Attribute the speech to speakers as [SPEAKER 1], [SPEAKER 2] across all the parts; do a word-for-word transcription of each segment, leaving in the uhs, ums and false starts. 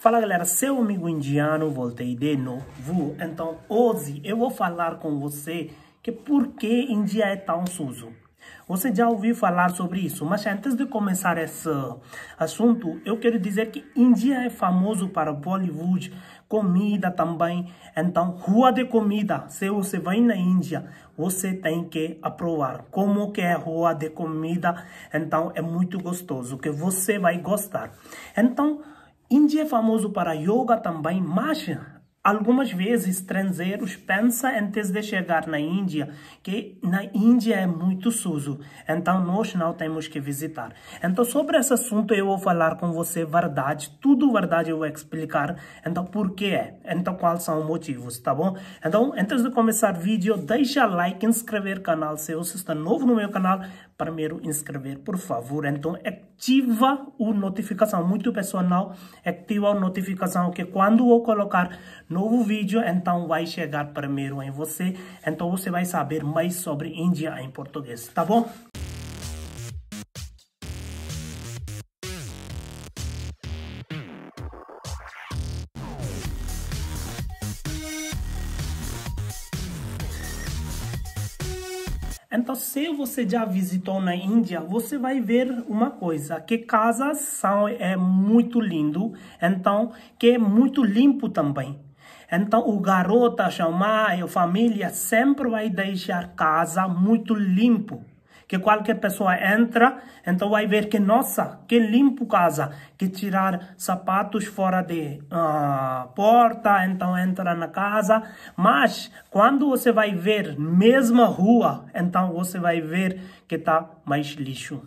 [SPEAKER 1] Fala galera, seu amigo indiano, voltei de novo. Então hoje eu vou falar com você que por que Índia é tão sujo. Você já ouviu falar sobre isso, mas antes de começar esse assunto, eu quero dizer que Índia é famoso para Bollywood, comida também. Então, rua de comida, se você vai na Índia, você tem que aprovar como que é rua de comida. Então, é muito gostoso, que você vai gostar. Então, Índia é famoso para yoga também, mas algumas vezes estrangeiros pensam antes de chegar na Índia que na Índia é muito sujo, então nós não temos que visitar. Então sobre esse assunto eu vou falar com você verdade, tudo verdade eu vou explicar, então por que é, então quais são os motivos, tá bom? Então antes de começar o vídeo, deixa like, inscrever no canal, se você está novo no meu canal, primeiro inscrever, por favor. Então ativa a notificação, muito pessoal, ativa a notificação que quando eu colocar novo vídeo, então vai chegar primeiro em você. Então você vai saber mais sobre Índia em português, tá bom? Então, se você já visitou na Índia, você vai ver uma coisa, que casas são é muito lindo, então que é muito limpo também. Então, o garoto, chamar, a família sempre vai deixar casa muito limpo. Que qualquer pessoa entra, então vai ver que, nossa, que limpo casa. Que tirar sapatos fora de uh, porta, então entra na casa. Mas, quando você vai ver mesma rua, então você vai ver que tá mais lixo.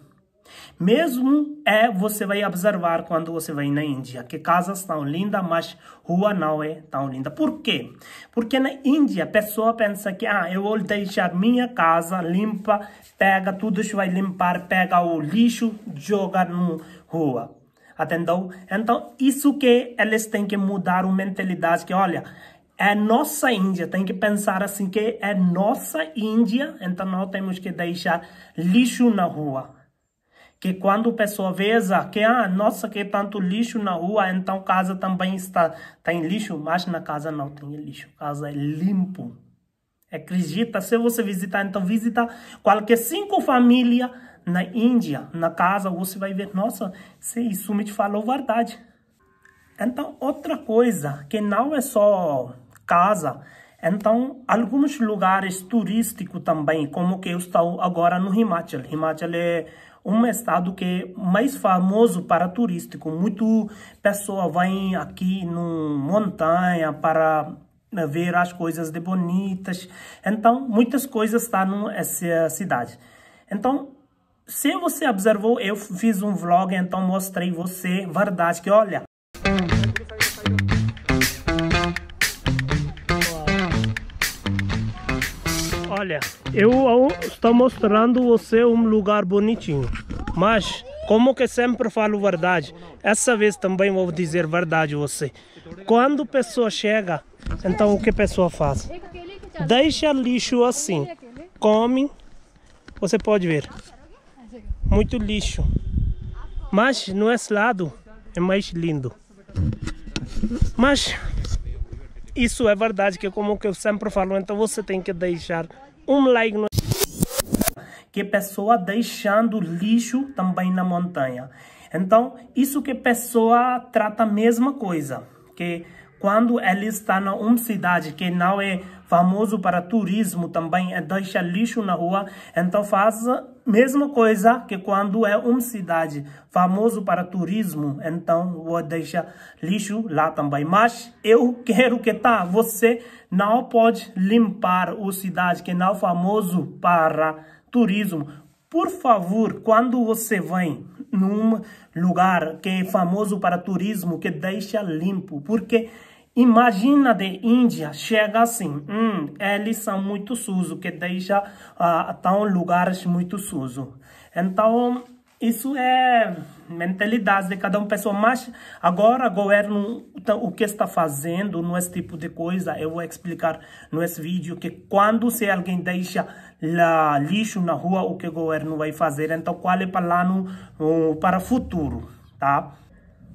[SPEAKER 1] Mesmo é, você vai observar quando você vai na Índia, que casas estão lindas, mas rua não é tão linda. Por quê? Porque na Índia a pessoa pensa que, ah, eu vou deixar minha casa limpa, pega tudo, vai limpar, pega o lixo, joga na rua. Entendeu? Então, isso que eles têm que mudar a mentalidade, que olha, é nossa Índia, tem que pensar assim, que é nossa Índia, então não temos que deixar lixo na rua. Que quando a pessoa veja que, ah, nossa, que tanto lixo na rua, então casa também está, tem lixo, mas na casa não tem lixo, a casa é limpo. Acredita, se você visitar, então visita qualquer cinco famílias na Índia, na casa, você vai ver, nossa, se isso me falou verdade. Então, outra coisa, que não é só casa, então, alguns lugares turísticos também, como que eu estou agora no Himachal. Himachal é um estado que é mais famoso para turístico. Muito pessoa vem aqui no montanha para ver as coisas de bonitas. Então, muitas coisas estão nessa cidade. Então, se você observou, eu fiz um vlog, então mostrei você verdade que olha. Olha, eu estou mostrando você um lugar bonitinho, mas como que sempre falo verdade, essa vez também vou dizer verdade a você. Quando a pessoa chega, então o que a pessoa faz? Deixa lixo assim, come, você pode ver, muito lixo, mas no esse lado é mais lindo. Mas isso é verdade, que como que eu sempre falo, então você tem que deixar um like no... Que pessoa deixando lixo também na montanha. Então, isso que pessoa trata a mesma coisa. Que quando ele está na uma cidade que não é famoso para turismo também, é deixa lixo na rua, então faz a mesma coisa que quando é uma cidade famoso para turismo, então vou deixar lixo lá também. Mas eu quero que tá, você não pode limpar a cidade que não é famoso para turismo. Por favor, quando você vem num lugar que é famoso para turismo, que deixa limpo, porque imagina de Índia, chega assim, hum, eles são muito sujos, que deixa uh, tão lugares muito sujos. Então, isso é mentalidade de cada uma pessoa, mas agora o governo, então, o que está fazendo nesse tipo de coisa, eu vou explicar nesse vídeo, que quando se alguém deixa lá, lixo na rua, o que o governo vai fazer, então qual é o plano uh, para o futuro, tá?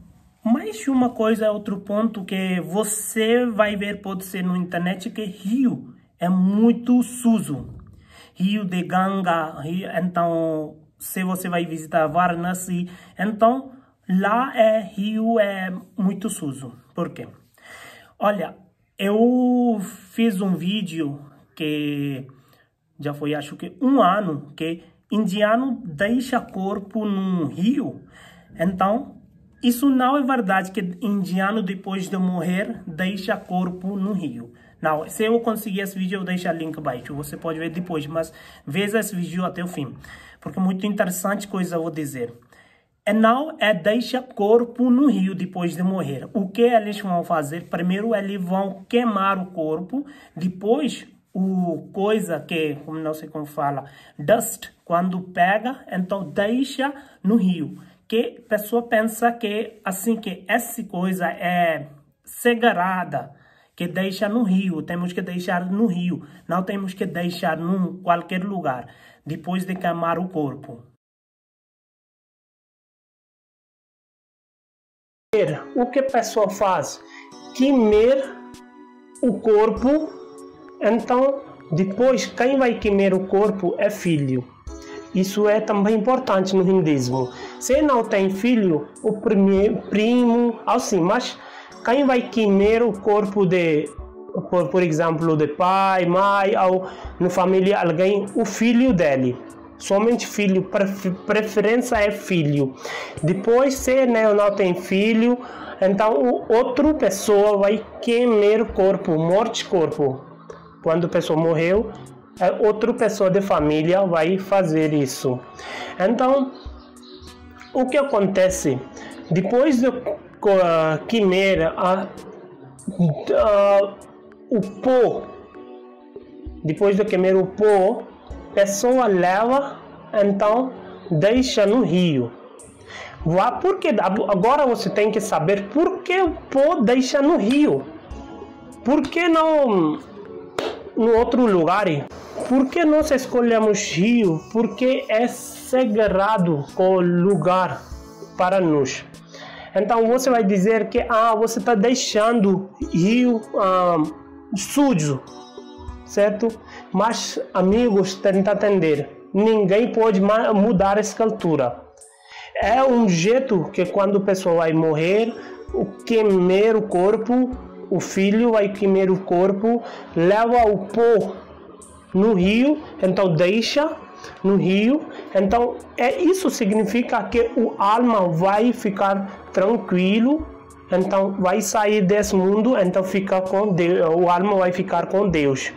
[SPEAKER 1] mais uma coisa, outro ponto que você vai ver, pode ser no internet, que Rio é muito sujo. Rio de Ganga, Rio, então, se você vai visitar Varanasi, então, lá é Rio é muito sujo. Por quê? Olha, eu fiz um vídeo que já foi, acho que um ano, que indiano deixa corpo no rio. Então, isso não é verdade que indiano, depois de morrer, deixa corpo no rio. Não, se eu conseguir esse vídeo, eu deixo o link abaixo. Você pode ver depois, mas veja esse vídeo até o fim. Porque é muito interessante coisa eu vou dizer. E não é deixar corpo no rio depois de morrer. O que eles vão fazer? Primeiro, eles vão queimar o corpo. Depois, o coisa que, como não sei como fala, dust, quando pega, então deixa no rio. Que a pessoa pensa que, assim, que essa coisa é sagrada, que deixa no rio, temos que deixar no rio, não temos que deixar em qualquer lugar, depois de queimar o corpo. O que a pessoa faz? Queimar o corpo, então depois quem vai queimar o corpo é filho. Isso é também importante no hinduísmo. Se não tem filho, o primeiro, primo, assim, mas quem vai queimar o corpo de, por, por exemplo, de pai, mãe, ou na família alguém, o filho dele. Somente filho, preferência é filho. Depois, se não, não tem filho, então outra pessoa vai queimar o corpo, morte corpo. Quando a pessoa morreu, outra pessoa de família vai fazer isso. Então, o que acontece? Depois de uh, queimar a, uh, o pó, depois de queimar o pó, a pessoa leva, então deixa no rio. Vá, porque agora você tem que saber por que o pó deixa no rio. Por que não no outro lugar? Por que nós escolhemos rio? Porque é sagrado o lugar para nós. Então você vai dizer que ah, você está deixando rio ah, sujo, certo? Mas amigos, tenta entender, ninguém pode mudar a escultura. É um jeito que quando a pessoa vai morrer, o queimar o corpo, o filho vai queimar o corpo, leva o pó no rio, então deixa no rio. Então é isso significa que o alma vai ficar tranquilo, então vai sair desse mundo, então fica com Deus, o alma vai ficar com Deus.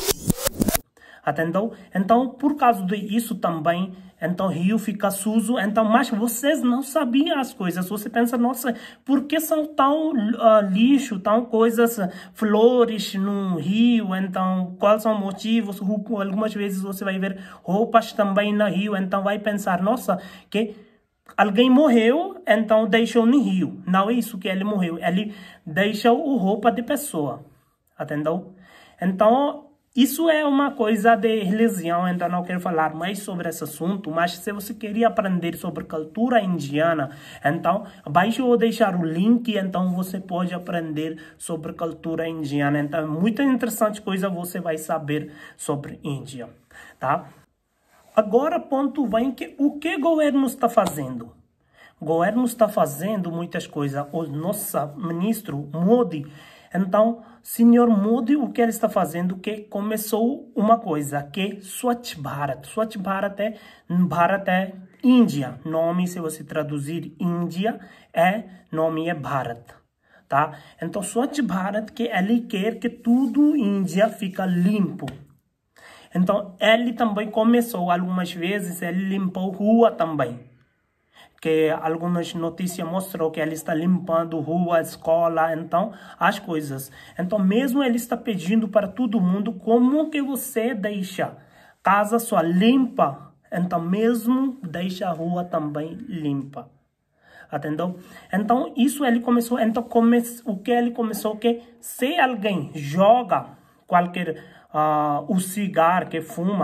[SPEAKER 1] Entendeu? Então, por causa disso também, então rio fica sujo, então, mas vocês não sabiam as coisas. Você pensa, nossa, por que são tão uh, lixo, tão coisas, flores no rio? Então, quais são os motivos? Algumas vezes você vai ver roupas também no rio, então vai pensar, nossa, que alguém morreu, então deixou no rio. Não é isso que ele morreu, ele deixou a roupa de pessoa, entendeu? Então, isso é uma coisa de religião, então não quero falar mais sobre esse assunto, mas se você queria aprender sobre cultura indiana, então abaixo eu vou deixar o link, então você pode aprender sobre cultura indiana. Então, muito interessante coisa você vai saber sobre Índia, tá? Agora, ponto vem que o que o governo está fazendo? O governo está fazendo muitas coisas. O nosso ministro Modi, então, senhor Modi, o que ele está fazendo? Que começou uma coisa, que Swachh Bharat. Swachh Bharat é, Bharat é Índia. Nome, se você traduzir Índia, é, nome é Bharat. Tá? Então, Swachh Bharat, que ele quer que tudo Índia fica limpo. Então, ele também começou, algumas vezes, ele limpou rua também. Que algumas notícias mostram que ele está limpando rua, escola, então, as coisas. Então, mesmo ele está pedindo para todo mundo, como que você deixa casa sua limpa, então mesmo deixa a rua também limpa. Entendeu? Então, isso ele começou, então, come, o que ele começou, que se alguém joga qualquer, uh, o cigarro que fuma,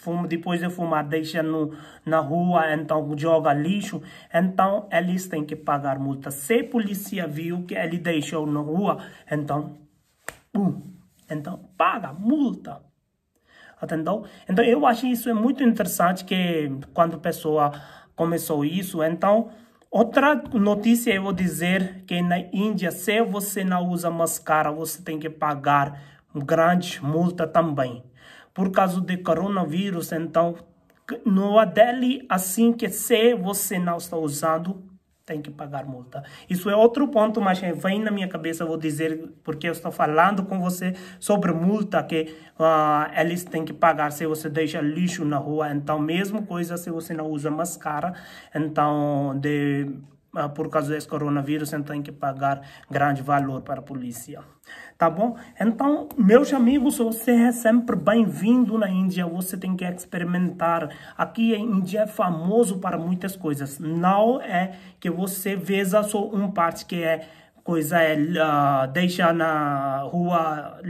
[SPEAKER 1] fuma, depois de fumar, deixa no, na rua, então joga lixo, então eles têm que pagar multa. Se a polícia viu que ele deixou na rua, então, uh, então paga multa. Entendeu? Então eu acho isso é muito interessante, que quando a pessoa começou isso, então... Outra notícia eu vou dizer que na Índia, se você não usa máscara, você tem que pagar grande multa também. Por causa do coronavírus, então, no Delhi, assim que se você não está usando, tem que pagar multa. Isso é outro ponto, mas vem na minha cabeça, eu vou dizer, porque eu estou falando com você sobre multa que uh, eles têm que pagar se você deixa lixo na rua. Então, mesmo coisa se você não usa máscara, então, de, uh, por causa desse coronavírus, então tem que pagar grande valor para a polícia. Tá bom? Então, meus amigos, você é sempre bem-vindo na Índia. Você tem que experimentar. Aqui a Índia é famoso para muitas coisas. Não é que você veja só uma parte que é coisa é uh, deixar na rua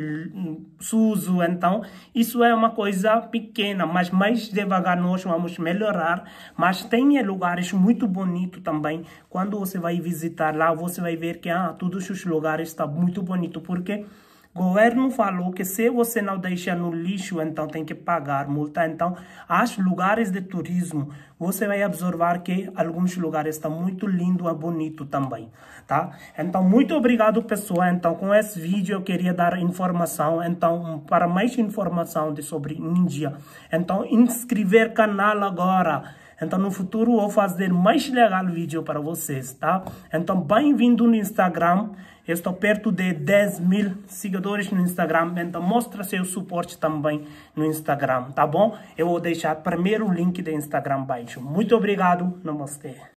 [SPEAKER 1] sujo. Então, isso é uma coisa pequena, mas mais devagar nós vamos melhorar. Mas tem lugares muito bonitos também. Quando você vai visitar lá, você vai ver que ah, todos os lugares estão muito bonitos, porque o governo falou que se você não deixa no lixo, então tem que pagar multa. Então, os lugares de turismo, você vai observar que alguns lugares estão muito lindos e bonitos também, tá? Então, muito obrigado, pessoal. Então, com esse vídeo eu queria dar informação. Então, para mais informação de sobre Índia, então, inscrever canal agora. Então, no futuro, eu vou fazer mais legal vídeo para vocês, tá? Então, bem-vindo no Instagram. Eu estou perto de dez mil seguidores no Instagram. Então, mostra seu suporte também no Instagram, tá bom? Eu vou deixar primeiro o link do Instagram abaixo. Muito obrigado. Namastê.